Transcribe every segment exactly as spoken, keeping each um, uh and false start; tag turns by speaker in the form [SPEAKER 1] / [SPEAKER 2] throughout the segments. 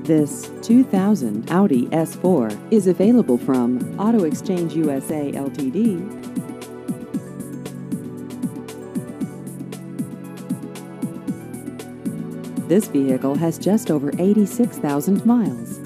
[SPEAKER 1] This two thousand Audi S four is available from Auto Exchange U S A L T D. This vehicle has just over eighty-six thousand miles.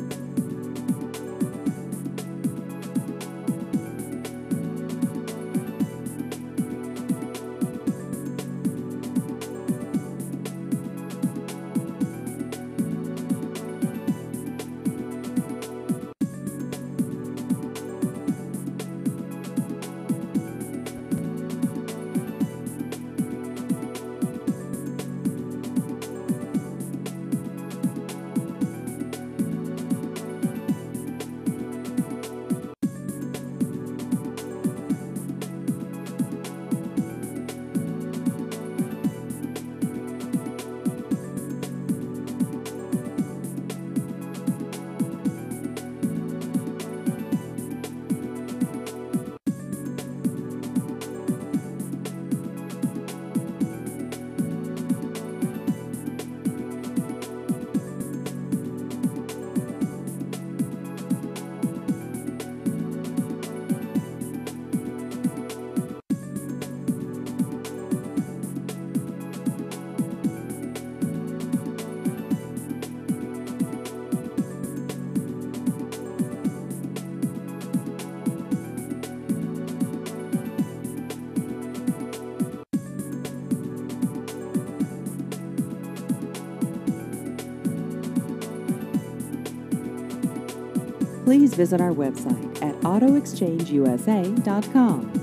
[SPEAKER 1] Please visit our website at auto exchange U S A dot com.